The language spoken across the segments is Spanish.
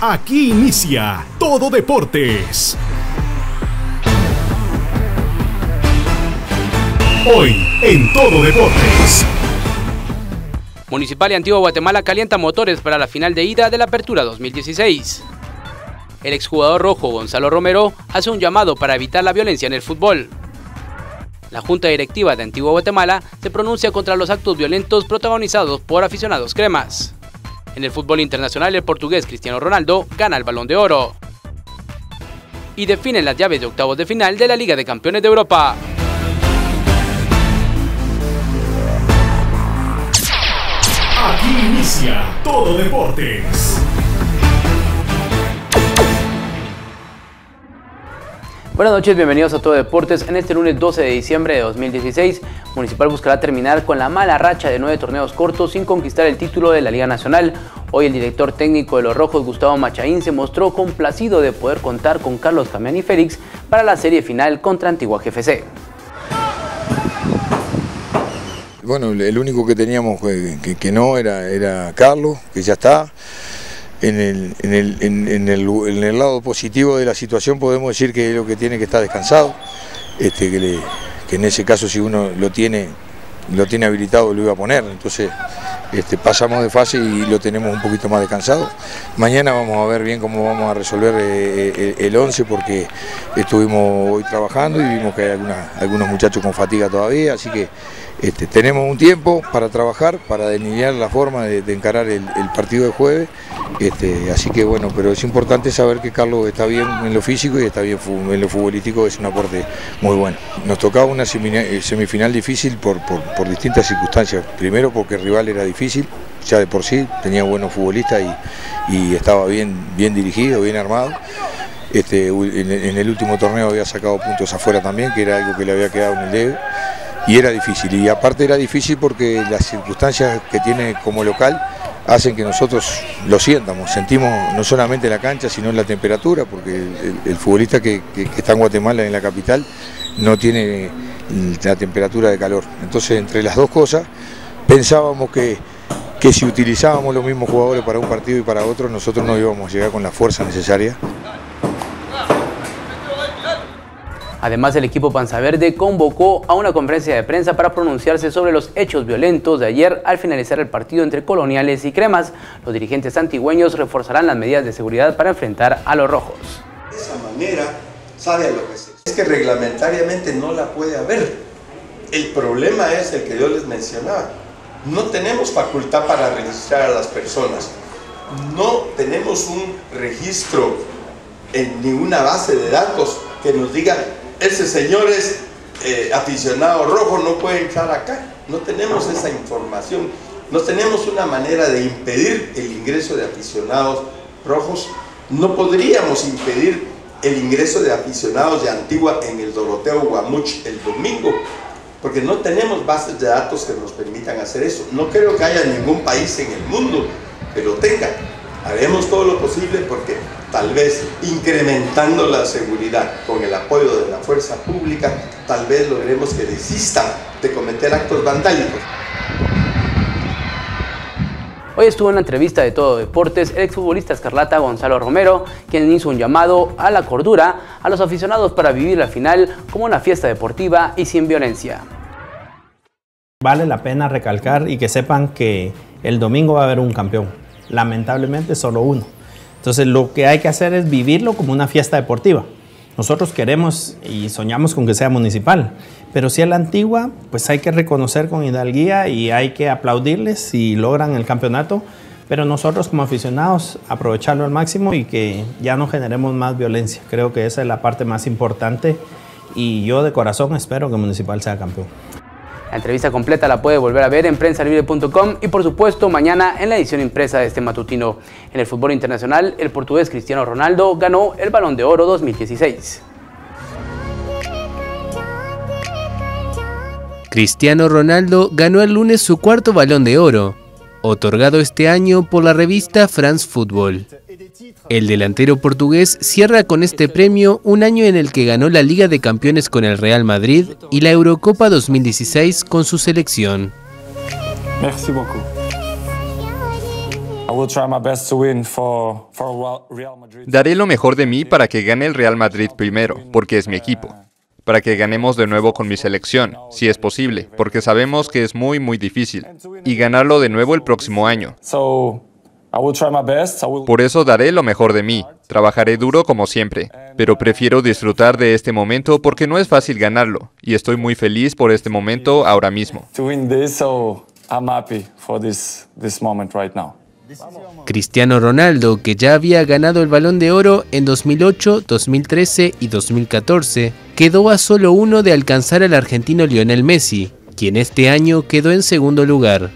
Aquí inicia Todo Deportes. Hoy en Todo Deportes. Municipal y Antigua Guatemala calienta motores para la final de ida de la Apertura 2016. El exjugador rojo Gonzalo Romero hace un llamado para evitar la violencia en el fútbol. La Junta Directiva de Antigua Guatemala se pronuncia contra los actos violentos protagonizados por aficionados cremas. En el fútbol internacional, el portugués Cristiano Ronaldo gana el Balón de Oro. Y definen las llaves de octavos de final de la Liga de Campeones de Europa. Aquí inicia Todo Deportes. Buenas noches, bienvenidos a Todo Deportes. En este lunes 12 de diciembre de 2016, Municipal buscará terminar con la mala racha de 9 torneos cortos sin conquistar el título de la Liga Nacional. Hoy el director técnico de los Rojos, Gustavo Machaín, se mostró complacido de poder contar con Carlos Camiani Félix para la serie final contra Antigua GFC. Bueno, el único que teníamos que no era Carlos, que ya está. En el lado positivo de la situación podemos decir que es lo que tiene que estar descansado, que en ese caso si uno lo tiene habilitado lo iba a poner, entonces pasamos de fase y lo tenemos un poquito más descansado. Mañana vamos a ver bien cómo vamos a resolver el 11 porque estuvimos hoy trabajando y vimos que hay algunos muchachos con fatiga todavía, así que tenemos un tiempo para trabajar, para delinear la forma de encarar el partido de jueves, así que bueno, pero es importante saber que Carlos está bien en lo físico y está bien en lo futbolístico, es un aporte muy bueno. Nos tocaba una semifinal difícil por distintas circunstancias, primero porque el rival era difícil, ya de por sí, tenía buenos futbolistas y estaba bien dirigido, bien armado. En el último torneo había sacado puntos afuera también, que era algo que le había quedado en el debe. Y era difícil, y aparte era difícil porque las circunstancias que tiene como local hacen que nosotros lo sientamos, sentimos no solamente en la cancha sino en la temperatura, porque el futbolista que está en Guatemala, en la capital, no tiene la temperatura de calor. Entonces entre las dos cosas pensábamos que si utilizábamos los mismos jugadores para un partido y para otro, nosotros no íbamos a llegar con la fuerza necesaria. Además, el equipo panzaverde convocó a una conferencia de prensa para pronunciarse sobre los hechos violentos de ayer al finalizar el partido entre Coloniales y Cremas. Los dirigentes antigüeños reforzarán las medidas de seguridad para enfrentar a los rojos. De esa manera, sabe a lo que es que reglamentariamente no la puede haber. El problema es el que yo les mencionaba. No tenemos facultad para registrar a las personas. No tenemos un registro en ninguna base de datos que nos diga ese señor es aficionado rojo, no puede entrar acá. No tenemos esa información, no tenemos una manera de impedir el ingreso de aficionados rojos. No podríamos impedir el ingreso de aficionados de Antigua en el Doroteo Guamuch el domingo, porque no tenemos bases de datos que nos permitan hacer eso. No creo que haya ningún país en el mundo que lo tenga. Haremos todo lo posible porque tal vez incrementando la seguridad con el apoyo de la fuerza pública, tal vez logremos que desistan de cometer actos vandálicos. Hoy estuvo en la entrevista de Todo Deportes el exfutbolista escarlata Gonzalo Romero, quien hizo un llamado a la cordura a los aficionados para vivir la final como una fiesta deportiva y sin violencia. Vale la pena recalcar y que sepan que el domingo va a haber un campeón. Lamentablemente solo uno. Entonces lo que hay que hacer es vivirlo como una fiesta deportiva. Nosotros queremos y soñamos con que sea municipal, pero si es la Antigua, pues hay que reconocer con hidalguía y hay que aplaudirles si logran el campeonato, pero nosotros como aficionados aprovecharlo al máximo y que ya no generemos más violencia. Creo que esa es la parte más importante y yo de corazón espero que Municipal sea campeón. La entrevista completa la puede volver a ver en prensalibre.com y por supuesto mañana en la edición impresa de este matutino. En el fútbol internacional, el portugués Cristiano Ronaldo ganó el Balón de Oro 2016. Cristiano Ronaldo ganó el lunes su cuarto Balón de Oro, otorgado este año por la revista France Football. El delantero portugués cierra con este premio un año en el que ganó la Liga de Campeones con el Real Madrid y la Eurocopa 2016 con su selección. Merci beaucoup. Daré lo mejor de mí para que gane el Real Madrid primero, porque es mi equipo. Para que ganemos de nuevo con mi selección, si es posible, porque sabemos que es muy difícil. Y ganarlo de nuevo el próximo año. Por eso daré lo mejor de mí. Trabajaré duro como siempre. Pero prefiero disfrutar de este momento porque no es fácil ganarlo. Y estoy muy feliz por este momento ahora mismo. Cristiano Ronaldo, que ya había ganado el Balón de Oro en 2008, 2013 y 2014, quedó a solo uno de alcanzar al argentino Lionel Messi, quien este año quedó en segundo lugar.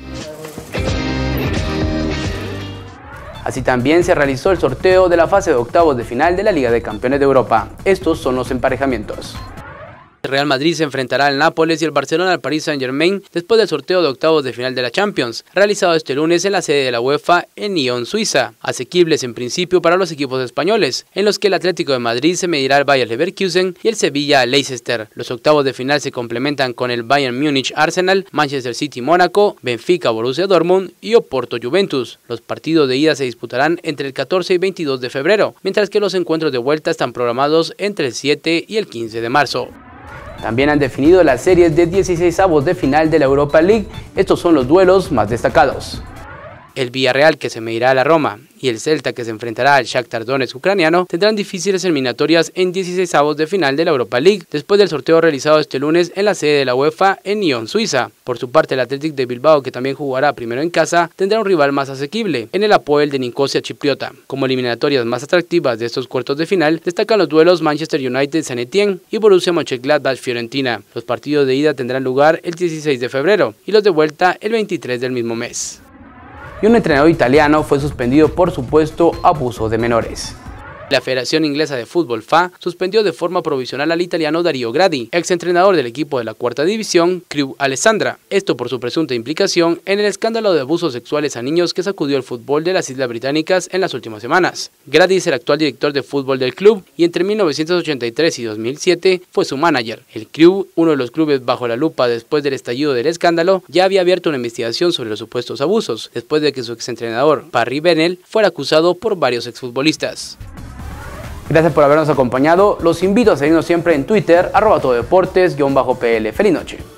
Así también se realizó el sorteo de la fase de octavos de final de la Liga de Campeones de Europa. Estos son los emparejamientos. El Real Madrid se enfrentará al Nápoles y el Barcelona al Paris Saint-Germain después del sorteo de octavos de final de la Champions, realizado este lunes en la sede de la UEFA en Lyon, Suiza, asequibles en principio para los equipos españoles, en los que el Atlético de Madrid se medirá al Bayer Leverkusen y el Sevilla al Leicester. Los octavos de final se complementan con el Bayern Múnich Arsenal, Manchester City Mónaco, Benfica Borussia Dortmund y Oporto Juventus. Los partidos de ida se disputarán entre el 14 y 22 de febrero, mientras que los encuentros de vuelta están programados entre el 7 y el 15 de marzo. También han definido las series de 16avos de final de la Europa League. Estos son los duelos más destacados. El Villarreal, que se medirá a la Roma, y el Celta, que se enfrentará al Shakhtar Donetsk ucraniano, tendrán difíciles eliminatorias en 16avos de final de la Europa League, después del sorteo realizado este lunes en la sede de la UEFA en Lyon, Suiza. Por su parte, el Athletic de Bilbao, que también jugará primero en casa, tendrá un rival más asequible, en el Apoel de Nicosia chipriota. Como eliminatorias más atractivas de estos cuartos de final, destacan los duelos Manchester United-Saint Etienne y Borussia Mönchengladbach-Fiorentina. Los partidos de ida tendrán lugar el 16 de febrero y los de vuelta el 23 del mismo mes. Y un entrenador italiano fue suspendido por supuesto abuso de menores. La Federación Inglesa de Fútbol FA suspendió de forma provisional al italiano Dario Gradi, exentrenador del equipo de la cuarta división, Crewe Alessandra, esto por su presunta implicación en el escándalo de abusos sexuales a niños que sacudió el fútbol de las Islas Británicas en las últimas semanas. Gradi es el actual director de fútbol del club y entre 1983 y 2007 fue su manager. El Crewe, uno de los clubes bajo la lupa después del estallido del escándalo, ya había abierto una investigación sobre los supuestos abusos, después de que su exentrenador, Barry Bennell, fuera acusado por varios exfutbolistas. Gracias por habernos acompañado. Los invito a seguirnos siempre en Twitter, @tododeportes_pl. Feliz noche.